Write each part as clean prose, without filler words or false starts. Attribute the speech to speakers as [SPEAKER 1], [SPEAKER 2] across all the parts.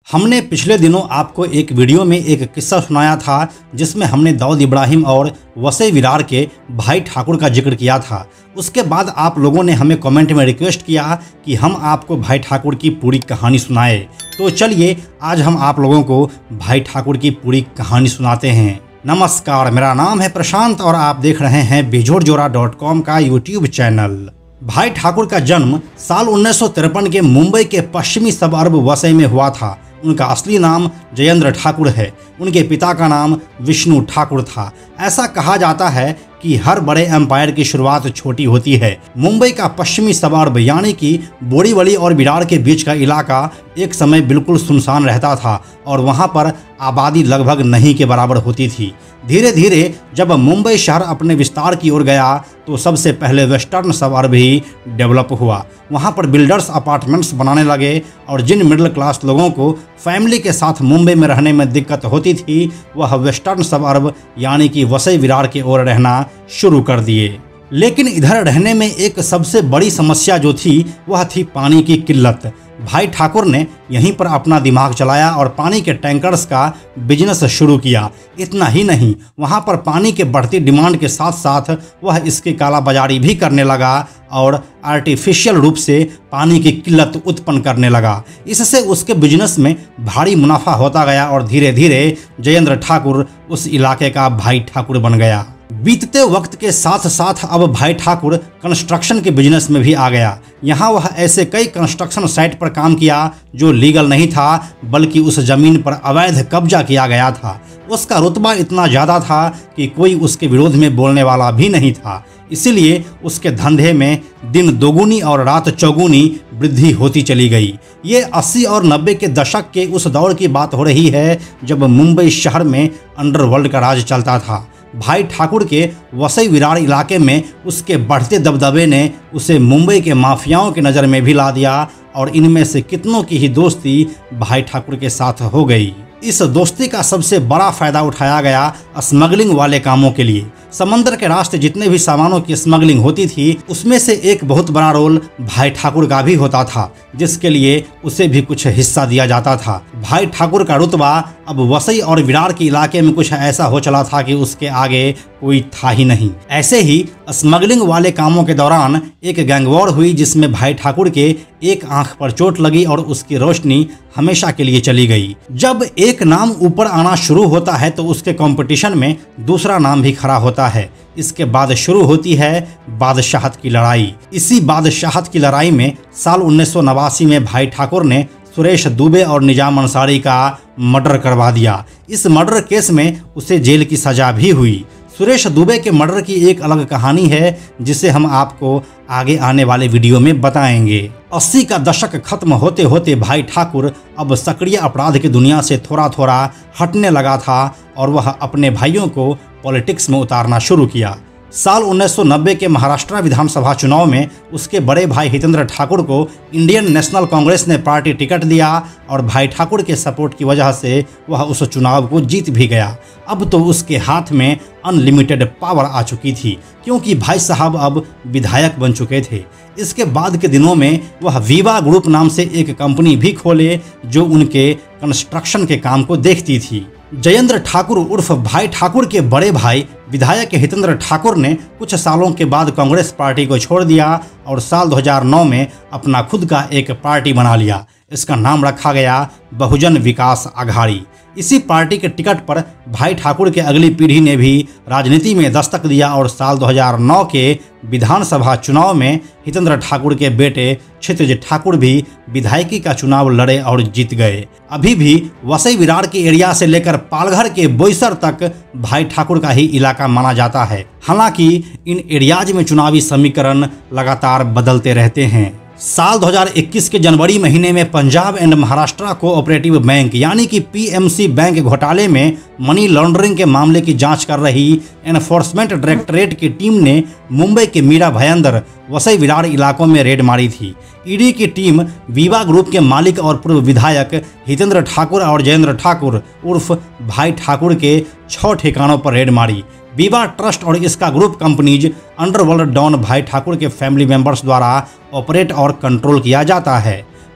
[SPEAKER 1] हमने पिछले दिनों आपको एक वीडियो में एक किस्सा सुनाया था जिसमें हमने दाऊद इब्राहिम और वसई विरार के भाई ठाकुर का जिक्र किया था। उसके बाद आप लोगों ने हमें कमेंट में रिक्वेस्ट किया कि हम आपको भाई ठाकुर की पूरी कहानी सुनाए। तो चलिए आज हम आप लोगों को भाई ठाकुर की पूरी कहानी सुनाते हैं। नमस्कार, मेरा नाम है प्रशांत और आप देख रहे हैं बेजोड़जोड़ा.com का यूट्यूब चैनल। भाई ठाकुर का जन्म साल 1953 के मुंबई के पश्चिमी सबअर्ब वसई में हुआ था। उनका असली नाम जयेंद्र ठाकुर है। उनके पिता का नाम विष्णु ठाकुर था। ऐसा कहा जाता है कि हर बड़े एम्पायर की शुरुआत छोटी होती है। मुंबई का पश्चिमी सबअर्ब यानी कि बोरीवली और विरार के बीच का इलाका एक समय बिल्कुल सुनसान रहता था और वहां पर आबादी लगभग नहीं के बराबर होती थी। धीरे धीरे जब मुंबई शहर अपने विस्तार की ओर गया तो सबसे पहले वेस्टर्न सबअर्ब ही डेवलप हुआ। वहां पर बिल्डर्स अपार्टमेंट्स बनाने लगे और जिन मिडिल क्लास लोगों को फैमिली के साथ मुंबई में रहने में दिक्कत होती थी वह वेस्टर्न सबअर्ब यानी कि वसई विरार की ओर रहना शुरू कर दिए। लेकिन इधर रहने में एक सबसे बड़ी समस्या जो थी वह थी पानी की किल्लत। भाई ठाकुर ने यहीं पर अपना दिमाग चलाया और पानी के टैंकर्स का बिजनेस शुरू किया। इतना ही नहीं, वहां पर पानी के बढ़ती डिमांड के साथ साथ वह इसकी कालाबाजारी भी करने लगा और आर्टिफिशियल रूप से पानी की किल्लत उत्पन्न करने लगा। इससे उसके बिजनेस में भारी मुनाफा होता गया और धीरे धीरे जयेंद्र ठाकुर उस इलाके का भाई ठाकुर बन गया। बीतते वक्त के साथ साथ अब भाई ठाकुर कंस्ट्रक्शन के बिजनेस में भी आ गया। यहाँ वह ऐसे कई कंस्ट्रक्शन साइट पर काम किया जो लीगल नहीं था बल्कि उस जमीन पर अवैध कब्जा किया गया था। उसका रुतबा इतना ज़्यादा था कि कोई उसके विरोध में बोलने वाला भी नहीं था। इसीलिए उसके धंधे में दिन दोगुनी और रात चौगुनी वृद्धि होती चली गई। ये 80 और 90 के दशक के उस दौर की बात हो रही है जब मुंबई शहर में अंडरवर्ल्ड का राज चलता था। भाई ठाकुर के वसई विरार इलाके में उसके बढ़ते दबदबे ने उसे मुंबई के माफियाओं की नज़र में भी ला दिया और इनमें से कितनों की ही दोस्ती भाई ठाकुर के साथ हो गई। इस दोस्ती का सबसे बड़ा फायदा उठाया गया स्मगलिंग वाले कामों के लिए। समंदर के रास्ते जितने भी सामानों की स्मगलिंग होती थी उसमें से एक बहुत बड़ा रोल भाई ठाकुर का भी होता था जिसके लिए उसे भी कुछ हिस्सा दिया जाता था। भाई ठाकुर का रुतबा अब वसई और विरार के इलाके में कुछ ऐसा हो चला था कि उसके आगे कोई था ही नहीं। ऐसे ही स्मगलिंग वाले कामों के दौरान एक गैंगवॉर हुई जिसमें भाई ठाकुर के एक आंख पर चोट लगी और उसकी रोशनी हमेशा के लिए चली गई। जब एक नाम ऊपर आना शुरू होता है तो उसके कंपटीशन में दूसरा नाम भी खड़ा होता है। इसके बाद शुरू होती है बादशाहत की लड़ाई। इसी बादशाहत की लड़ाई में साल 1989 में भाई ठाकुर ने सुरेश दुबे और निजाम अंसारी का मर्डर करवा दिया। इस मर्डर केस में उसे जेल की सजा भी हुई। सुरेश दुबे के मर्डर की एक अलग कहानी है जिसे हम आपको आगे आने वाले वीडियो में बताएंगे। 80 का दशक खत्म होते होते भाई ठाकुर अब सक्रिय अपराध की दुनिया से थोड़ा थोड़ा हटने लगा था और वह अपने भाइयों को पॉलिटिक्स में उतारना शुरू किया। साल 1990 के महाराष्ट्र विधानसभा चुनाव में उसके बड़े भाई हितेंद्र ठाकुर को इंडियन नेशनल कांग्रेस ने पार्टी टिकट दिया और भाई ठाकुर के सपोर्ट की वजह से वह उस चुनाव को जीत भी गया। अब तो उसके हाथ में अनलिमिटेड पावर आ चुकी थी क्योंकि भाई साहब अब विधायक बन चुके थे। इसके बाद के दिनों में वह वीवा ग्रुप नाम से एक कंपनी भी खोले जो उनके कंस्ट्रक्शन के काम को देखती थी। जयेंद्र ठाकुर उर्फ भाई ठाकुर के बड़े भाई विधायक हितेंद्र ठाकुर ने कुछ सालों के बाद कांग्रेस पार्टी को छोड़ दिया और साल 2009 में अपना खुद का एक पार्टी बना लिया। इसका नाम रखा गया बहुजन विकास आघाड़ी। इसी पार्टी के टिकट पर भाई ठाकुर के अगली पीढ़ी ने भी राजनीति में दस्तक दिया और साल 2009 के विधानसभा चुनाव में हितेंद्र ठाकुर के बेटे क्षितिज ठाकुर भी विधायकी का चुनाव लड़े और जीत गए। अभी भी वसई विरार के एरिया से लेकर पालघर के बोईसर तक भाई ठाकुर का ही इलाका माना जाता है। हालांकि इन एरियाज में चुनावी समीकरण लगातार बदलते रहते हैं। साल 2021 के जनवरी महीने में Punjab and Maharashtra cooperative bank यानी कि पीएमसी बैंक घोटाले में मनी लॉन्ड्रिंग के मामले की जांच कर रही एनफोर्समेंट डायरेक्टरेट की टीम ने मुंबई के मीरा भयंदर वसई विरार इलाकों में रेड मारी थी। ईडी की टीम वीवा ग्रुप के मालिक और पूर्व विधायक हितेंद्र ठाकुर और जयेंद्र ठाकुर उर्फ भाई ठाकुर के 6 ठिकानों पर रेड मारी। वीवा ट्रस्ट और इसका group companies underworld don Bhai Thakur के फैमिली मेंबर्स द्वारा ऑपरेट और कंट्रोल किया जाता है।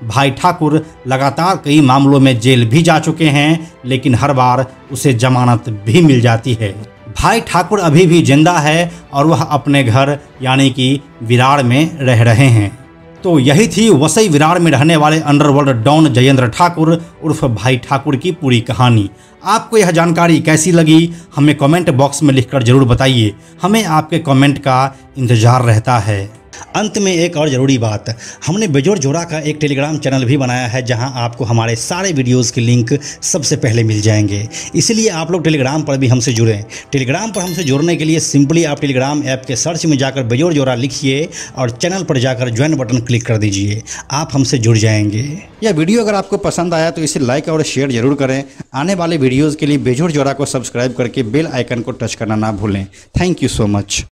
[SPEAKER 1] भाई ठाकुर लगातार कई मामलों में जेल भी जा चुके हैं, लेकिन हर बार उसे जमानत भी मिल जाती है। भाई ठाकुर अभी भी जिंदा है और वह अपने घर यानी कि विरार में रह रहे हैं। तो यही थी वसई विरार में रहने वाले अंडरवर्ल्ड डॉन जयेंद्र ठाकुर उर्फ भाई ठाकुर की पूरी कहानी। आपको यह जानकारी कैसी लगी हमें कमेंट बॉक्स में लिखकर जरूर बताइए। हमें आपके कमेंट का इंतजार रहता है। अंत में एक और ज़रूरी बात, हमने बेजोड़ जोड़ा का एक टेलीग्राम चैनल भी बनाया है जहां आपको हमारे सारे वीडियोस के लिंक सबसे पहले मिल जाएंगे। इसलिए आप लोग टेलीग्राम पर भी हमसे जुड़ें। टेलीग्राम पर हमसे जुड़ने के लिए सिंपली आप टेलीग्राम ऐप के सर्च में जाकर बेजोड़ जोड़ा लिखिए और चैनल पर जाकर ज्वाइन बटन क्लिक कर दीजिए। आप हमसे जुड़ जाएंगे। यह वीडियो अगर आपको पसंद आया तो इसे लाइक और शेयर जरूर करें। आने वाले वीडियोज़ के लिए बेजोड़ जोड़ा को सब्सक्राइब करके बेल आइकन को टच करना ना भूलें। Thank you so much.